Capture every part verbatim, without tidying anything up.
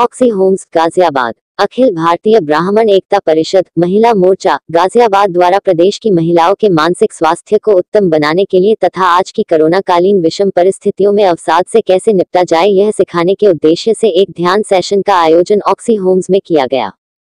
Oxy Holmes Ghaziabad. Akhil Bharatiya ब्राह्मण एकता परिषद महिला मोर्चा गाजियाबाद द्वारा प्रदेश की महिलाओं के मानसिक स्वास्थ्य को उत्तम बनाने के लिए तथा आज की कोरोना कालीन विषम परिस्थितियों में अवसाद से कैसे निपटा जाए यह सिखाने के उद्देश्य से एक ध्यान सेशन का आयोजन ऑक्सी होम्स में किया गया।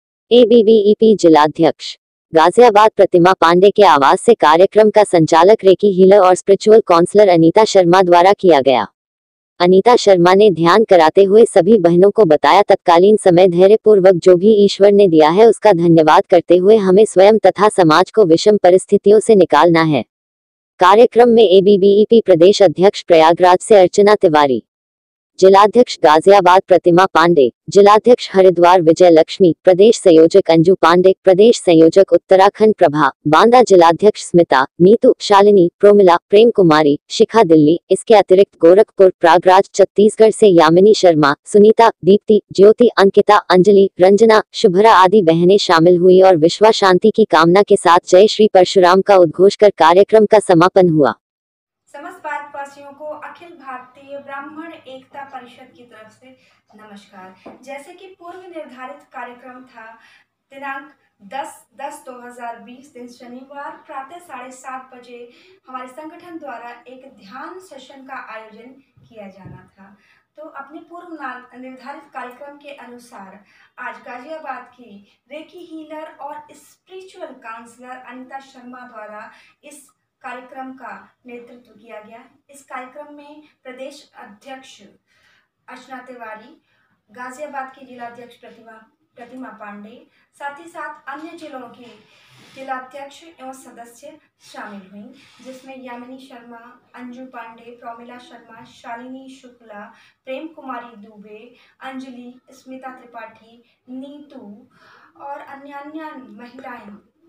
एबीवीपी जिलाध्यक्ष गाजियाबाद प्रतिमा पांडे के आवास से कार्यक्रम का संचालक रेकी हीलर और स्पिरिचुअल काउंसलर अनीता शर्मा द्वारा किया गया। अनीता शर्मा ने ध्यान कराते हुए सभी बहनों को बताया तत्कालीन समय धैर्य पूर्वक जो भी ईश्वर ने दिया है उसका धन्यवाद करते हुए हमें स्वयं तथा समाज को विषम परिस्थितियों से निकालना है। कार्यक्रम में एबीवीपी प्रदेश अध्यक्ष प्रयागराज से अर्चना तिवारी, जिलाध्यक्ष गाजियाबाद प्रतिमा पांडे, जिलाध्यक्ष हरिद्वार विजय लक्ष्मी, प्रदेश संयोजक अंजू पांडे, प्रदेश संयोजक उत्तराखंड प्रभा, बांदा जिलाध्यक्ष स्मिता, नीतू, शालिनी, प्रोमिला, प्रेम कुमारी, शिखा दिल्ली। इसके अतिरिक्त गोरखपुर, प्रयागराज छत्तीसगढ़ से यामिनी शर्मा, सुनीता, दीप्ति, ज्योति, अंकिता, अंजलि, रंजना, शुभरा आदि बहनें शामिल हुई और विश्व शांति की कामना के साथ जय श्री परशुराम का उद्घोष कर कार्यक्रम का समापन हुआ। समस्त भारतवासियों को अखिल भारतीय ब्राह्मण एकता परिषद की तरफ से नमस्कार। जैसे कि पूर्व निर्धारित कार्यक्रम था दिनांक दस दस दो हज़ार बीस दिन शनिवार प्रातः साढ़े सात बजे हमारे संगठन द्वारा एक ध्यान सेशन का आयोजन किया जाना था। तो अपने पूर्व निर्धारित कार्यक्रम के अनुसार आज गाजियाबाद की रेकी हीलर और स्पिरिचुअल काउंसलर अनीता शर्मा द्वारा इस कार्यक्रम का नेतृत्व किया गया। इस कार्यक्रम में प्रदेश अध्यक्ष अर्चना तिवारी, गाजियाबाद की जिलाध्यक्ष प्रतिमा प्रतिमा पांडे, साथ ही साथ अन्य जिलों की जिलाध्यक्ष एवं सदस्य शामिल हुई, जिसमें यामिनी शर्मा, अंजू पांडे, प्रोमिला शर्मा, शालिनी शुक्ला, प्रेम कुमारी दुबे, अंजलि, स्मिता त्रिपाठी, नीतू और अन्य अन्य महिलाएं,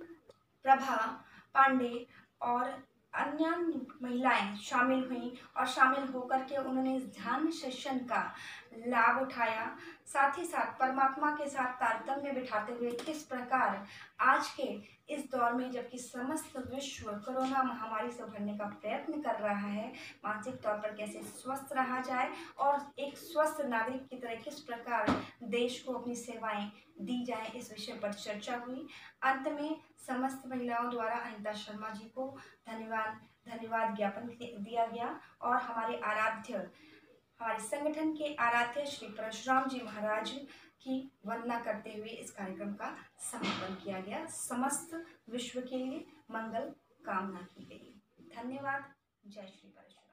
प्रभा पांडे और अन्य महिलाएं शामिल हुईं और शामिल होकर के उन्होंने इस ध्यान सेशन का लाभ उठाया। साथ ही साथ परमात्मा के साथ तारतम्य बिठाते हुए किस प्रकार आज के इस दौर में जबकि समस्त विश्व कोरोना महामारी से उभरने का प्रयत्न कर रहा है, मानसिक तौर पर कैसे स्वस्थ रहा जाए और एक स्वस्थ नागरिक की तरह किस प्रकार देश को अपनी सेवाएं दी जाए, इस विषय पर चर्चा हुई। अंत में समस्त महिलाओं द्वारा अनीता शर्मा जी को धन्यवाद धन्यवाद ज्ञापन दिया गया और हमारे आराध्य हमारे संगठन के आराध्य श्री परशुराम जी महाराज की वंदना करते हुए इस कार्यक्रम का समापन किया गया। समस्त विश्व के लिए मंगल कामना की गई। धन्यवाद। जय श्री परशुराम।